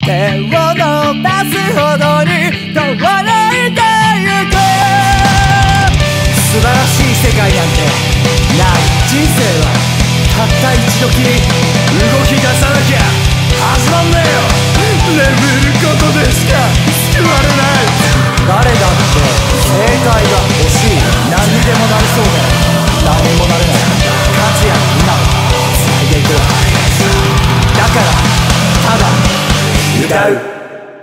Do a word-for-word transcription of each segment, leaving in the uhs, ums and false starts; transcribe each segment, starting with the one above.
手を伸ばすほどに遠のいてゆく。素晴らしい世界なんてない。人生はたった一度きり。動き出さなきゃ始まんねえよ。眠ることでしか救われない。誰だって正解が欲しい。何にでもなりそうで何にもなれない。価値や今をつないでいこう。だからただ歌う。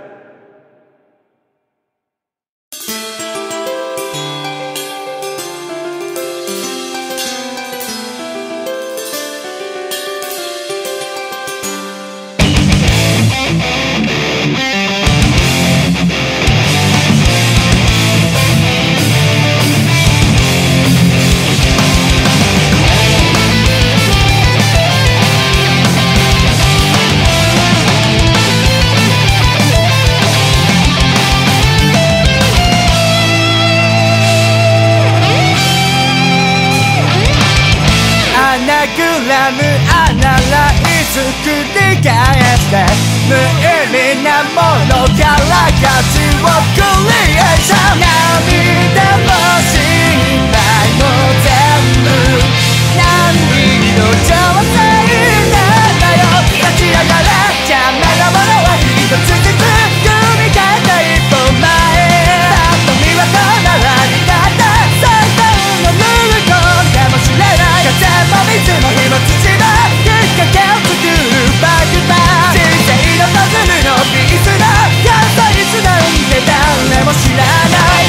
アナライズ繰り返して無意味なものから価値をクリエーション。涙も心配も全部何の調整なんだよ。立ち上がれ邪魔なものは一つずつ組み替えて一歩前。ぱっと見は隣に立って最短のルールかもしれない。風も水も火も土のきっかけを作るバグバー。人生のパズルのピースの完成率なんて誰も知らない。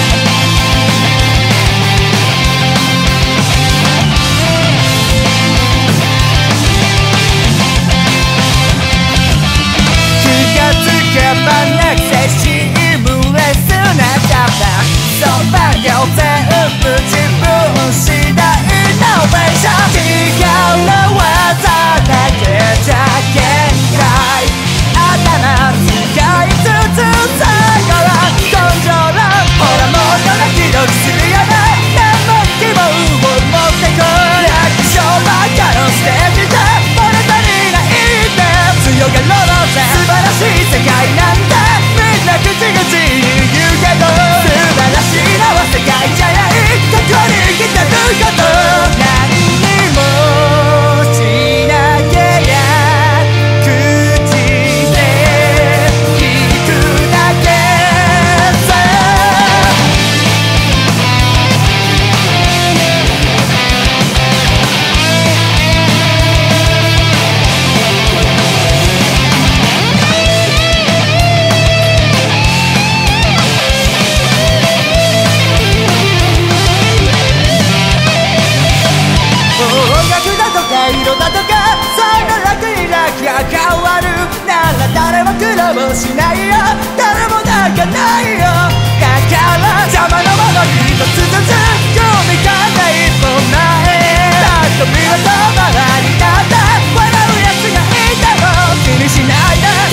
気がつけばなくてシームレスなカバー。そばが全部自分次第のベーション。違うの技だけじゃ限界。頭使いつつ最後は根性論。ほらもっとドキドキするよね。何も希望を持ってこい。楽勝ばっかのステージで物足りないって強がろうぜ。素晴らしい世界なんてみんな口々に言うけど素晴らしいのは世界じゃない。ここに来てること何にもしなけりゃ口で聞くだけさ。色だとかそんな楽に楽が変わるなら誰も苦労しないよ。誰も泣かないよ。だから邪魔なもの一つずつ組み替えて一歩前。ぱっと見は止まらに立って笑うやつがいても気にしないで。